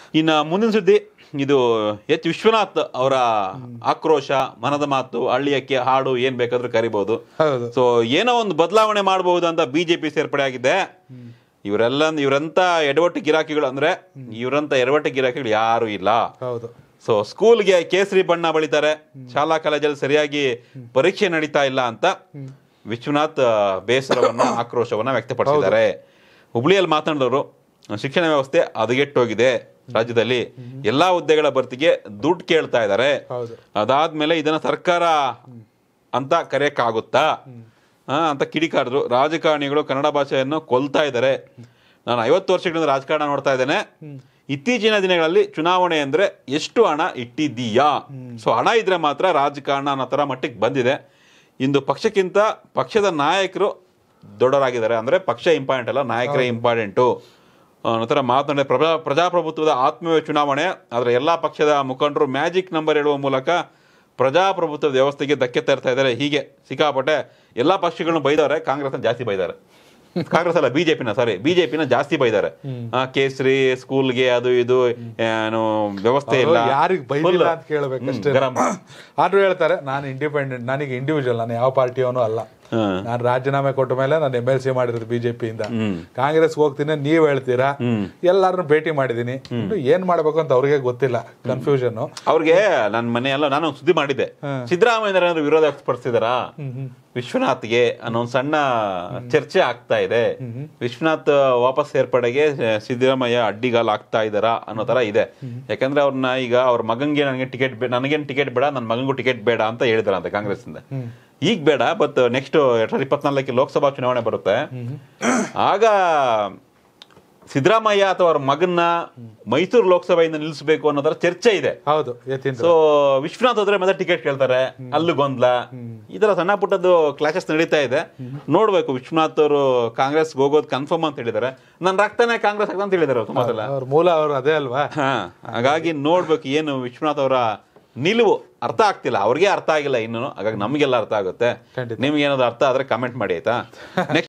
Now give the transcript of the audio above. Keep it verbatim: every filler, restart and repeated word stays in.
ಇನ್ನು ಮುಂದಿನ ಸುದ್ದಿ, ಇದು ಎಚ್ ವಿಶ್ವನಾಥ್ ಅವರ ಆಕ್ರೋಶ, ಮನದ ಮಾತು, ಹಳ್ಳಿಯಕ್ಕೆ ಹಾಡು ಏನ್ ಬೇಕಾದ್ರೂ ಕರಿಬಹುದು. ಸೊ ಏನೋ ಒಂದು ಬದಲಾವಣೆ ಮಾಡಬಹುದು ಅಂತ ಬಿಜೆಪಿ ಸೇರ್ಪಡೆ ಆಗಿದೆ. ಇವರೆಲ್ಲ ಇವರಂತ ಎಡವಟ್ಟು ಗಿರಾಕಿಗಳು ಅಂದ್ರೆ ಇವರಂತ ಎಡವಟ್ಟು ಗಿರಾಕಿಗಳು ಯಾರು ಇಲ್ಲ. ಸೊ ಸ್ಕೂಲ್ಗೆ ಕೇಸರಿ ಬಣ್ಣ ಬಳಿತಾರೆ, ಶಾಲಾ ಕಾಲೇಜಲ್ಲಿ ಸರಿಯಾಗಿ ಪರೀಕ್ಷೆ ನಡೀತಾ ಇಲ್ಲ ಅಂತ ವಿಶ್ವನಾಥ್ ಬೇಸರವನ್ನ ಆಕ್ರೋಶವನ್ನ ವ್ಯಕ್ತಪಡಿಸಿದ್ದಾರೆ. ಹುಬ್ಳಿಯಲ್ಲಿ ಮಾತನಾಡಿದವರು, ಶಿಕ್ಷಣ ವ್ಯವಸ್ಥೆ ಹದಗೆಟ್ಟೋಗಿದೆ, ರಾಜ್ಯದಲ್ಲಿ ಎಲ್ಲಾ ಹುದ್ದೆಗಳ ಭರ್ತಿಗೆ ದುಡ್ಡು ಕೇಳ್ತಾ ಇದ್ದಾರೆ, ಅದಾದ್ಮೇಲೆ ಇದನ್ನ ಸರ್ಕಾರ ಅಂತ ಕರೆಯಕ್ಕಾಗುತ್ತಾ ಅಂತ ಕಿಡಿಕಾಡಿದ್ರು. ರಾಜಕಾರಣಿಗಳು ಕನ್ನಡ ಭಾಷೆಯನ್ನು ಕೊಲ್ತಾ ಇದ್ದಾರೆ. ನಾನು ಐವತ್ತು ವರ್ಷಗಳಿಂದ ರಾಜಕಾರಣ ನೋಡ್ತಾ ಇದ್ದೇನೆ. ಇತ್ತೀಚಿನ ದಿನಗಳಲ್ಲಿ ಚುನಾವಣೆ ಅಂದ್ರೆ ಎಷ್ಟು ಹಣ ಇಟ್ಟಿದ್ದೀಯಾ? ಸೊ ಹಣ ಇದ್ರೆ ಮಾತ್ರ ರಾಜಕಾರಣ ಅನ್ನೋ ತರ ಮಟ್ಟಿಗೆ ಬಂದಿದೆ. ಇಂದು ಪಕ್ಷಕ್ಕಿಂತ ಪಕ್ಷದ ನಾಯಕರು ದೊಡ್ಡವರಾಗಿದ್ದಾರೆ. ಅಂದ್ರೆ ಪಕ್ಷ ಇಂಪಾರ್ಟೆಂಟ್ ಅಲ್ಲ, ನಾಯಕರೇ ಇಂಪಾರ್ಟೆಂಟು ಅನ್ನೋ ಮಾತನಾಡಿದ. ಪ್ರಜಾ ಪ್ರಜಾಪ್ರಭುತ್ವದ ಆತ್ಮೀಯ ಚುನಾವಣೆ, ಆದರೆ ಎಲ್ಲಾ ಪಕ್ಷದ ಮುಖಂಡರು ಮ್ಯಾಜಿಕ್ ನಂಬರ್ ಹೇಳುವ ಮೂಲಕ ಪ್ರಜಾಪ್ರಭುತ್ವದ ವ್ಯವಸ್ಥೆಗೆ ಧಕ್ಕೆ ತರ್ತಾ ಇದ್ದಾರೆ. ಹೀಗೆ ಸಿಕ್ಕಾಪಟ್ಟೆ ಎಲ್ಲಾ ಪಕ್ಷಗಳನ್ನು ಬೈದವ್ರೆ, ಕಾಂಗ್ರೆಸ್ ಜಾಸ್ತಿ ಬೈದಾರೆ. ಕಾಂಗ್ರೆಸ್ ಅಲ್ಲ, ಬಿಜೆಪಿನ ಸಾರಿ ಬಿಜೆಪಿನ ಜಾಸ್ತಿ ಬೈದಾರೆ. ಕೇಸರಿ ಸ್ಕೂಲ್ಗೆ ಅದು ಇದು ಏನು ವ್ಯವಸ್ಥೆ ಇಲ್ಲ, ಯಾರಿಗೆ ಬೈದಿಲ್ಲ ಅಂತ ಕೇಳಬೇಕಷ್ಟೇ. ಆದ್ರೂ ಹೇಳ್ತಾರೆ ನಾನು ಇಂಡಿಪೆಂಡೆಂಟ್, ನನಗೆ ಇಂಡಿವಿಜುವಲ್, ನಾನು ಯಾವ ಪಾರ್ಟಿಯವನು ಅಲ್ಲ, ನಾನು ರಾಜೀನಾಮೆ ಕೊಟ್ಟ ಮೇಲೆ ನಾನು ಎಂ ಎಲ್ ಸಿ ಮಾಡಿರೋದು ಬಿಜೆಪಿಯಿಂದ, ಕಾಂಗ್ರೆಸ್ ಹೋಗ್ತೀನಿ ನೀವ್ ಹೇಳ್ತೀರಾ, ಎಲ್ಲಾರನ್ನು ಭೇಟಿ ಮಾಡಿದೀನಿ, ಏನ್ ಮಾಡ್ಬೇಕು ಅಂತ ಅವ್ರಿಗೆ ಗೊತ್ತಿಲ್ಲ, ಕನ್ಫ್ಯೂಷನ್ ಅವ್ರಿಗೆ. ನನ್ನ ಮನೆಯಲ್ಲ ನಾನು ಸುದ್ದಿ ಮಾಡಿದ್ದೆ, ಸಿದ್ದರಾಮಯ್ಯ ವಿರೋಧ ವ್ಯಕ್ತಪಡಿಸಿದಾರ ವಿಶ್ವನಾಥ್ಗೆ ಅನ್ನೋ ಒಂದು ಸಣ್ಣ ಚರ್ಚೆ ಆಗ್ತಾ ಇದೆ. ವಿಶ್ವನಾಥ್ ವಾಪಸ್ ಸೇರ್ಪಡೆಗೆ ಸಿದ್ದರಾಮಯ್ಯ ಅಡ್ಡಿಗಾಲ್ ಆಗ್ತಾ ಇದಾರ ಅನ್ನೋ ತರ ಇದೆ. ಯಾಕಂದ್ರೆ ಅವ್ರನ್ನ ಈಗ ಅವ್ರ ಮಗಂಗೆ ನನಗೆ ಟಿಕೆಟ್ ನನಗೇನು ಟಿಕೆಟ್ ಬೇಡ, ನನ್ನ ಮಗಂಗೂ ಟಿಕೆಟ್ ಬೇಡ ಅಂತ ಹೇಳಿದಾರಂತೆ ಕಾಂಗ್ರೆಸ್ ಇಂದ. ಈಗ ಬೇಡ, ಬಟ್ ನೆಕ್ಸ್ಟ್ ಎರಡ್ ಸಾವಿರದ ಇಪ್ಪತ್ನಾಲ್ಕಕ್ಕೆ ಲೋಕಸಭಾ ಚುನಾವಣೆ ಬರುತ್ತೆ, ಆಗ ಸಿದ್ದರಾಮಯ್ಯ ಅಥವಾ ಅವ್ರ ಮಗನ್ನ ಮೈಸೂರು ಲೋಕಸಭೆಯಿಂದ ನಿಲ್ಲಿಸಬೇಕು ಅನ್ನೋ ತರ ಚರ್ಚೆ ಇದೆ. ಹೌದು. ಸೊ ವಿಶ್ವನಾಥ್ ಹೋದ್ರೆ ಮತ್ತೆ ಟಿಕೆಟ್ ಕೇಳ್ತಾರೆ, ಅಲ್ಲೂ ಗೊಂದಲ, ಈ ತರ ಸಣ್ಣ ಪುಟ್ಟದ್ದು ಕ್ಲಾಶಸ್ ನಡೀತಾ ಇದೆ. ನೋಡ್ಬೇಕು. ವಿಶ್ವನಾಥ್ ಅವರು ಕಾಂಗ್ರೆಸ್ ಹೋಗೋದು ಕನ್ಫರ್ಮ್ ಅಂತ ಹೇಳಿದಾರೆ. ನನ್ನ ರಕ್ತನೇ ಕಾಂಗ್ರೆಸ್ ಅಂತ ಹೇಳಿದಾರೆ ತುಂಬಾ ಸಲ. ಮೂಲ ಅವರು ಅದೇ ಅಲ್ವಾ. ಹಾ, ಹಾಗಾಗಿ ನೋಡ್ಬೇಕು ಏನು ವಿಶ್ವನಾಥ್ ಅವರ ನಿಲುವು. ಅರ್ಥ ಆಗ್ತಿಲ್ಲ, ಅವ್ರಿಗೆ ಅರ್ಥ ಆಗಿಲ್ಲ ಇನ್ನು, ಹಾಗಾಗಿ ನಮ್ಗೆಲ್ಲ ಅರ್ಥ ಆಗುತ್ತೆ. ನಿಮ್ಗೆ ಏನಾದ್ರು ಅರ್ಥ ಆದ್ರೆ ಕಮೆಂಟ್ ಮಾಡಿ ಆಯ್ತಾ. ನೆಕ್ಸ್ಟ್